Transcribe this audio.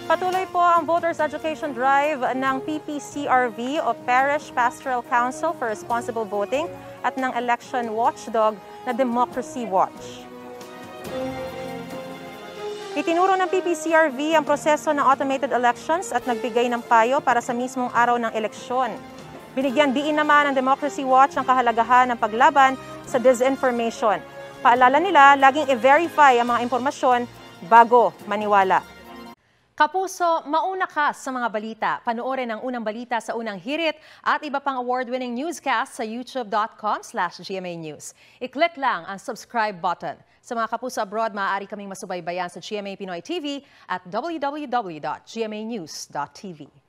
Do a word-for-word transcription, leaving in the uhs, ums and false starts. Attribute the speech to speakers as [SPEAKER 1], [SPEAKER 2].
[SPEAKER 1] Patuloy po ang Voters Education Drive ng P P C R V o Parish Pastoral Council for Responsible Voting at ng election watchdog na Democracy Watch. Itinuro ng P P C R V ang proseso ng automated elections at nagbigay ng payo para sa mismong araw ng eleksyon. Binigyan diin naman ng Democracy Watch ang kahalagahan ng paglaban sa disinformation. Paalala nila, laging i-verify ang mga impormasyon bago maniwala. Kapuso, mauna ka sa mga balita. Panoorin ang unang balita sa unang hirit at iba pang award-winning newscast sa youtube dot com slash G M A News. I-click lang ang subscribe button. Sa mga kapuso abroad, maaari kaming masubaybayan sa G M A Pinoy T V at w w w dot g m a news dot t v.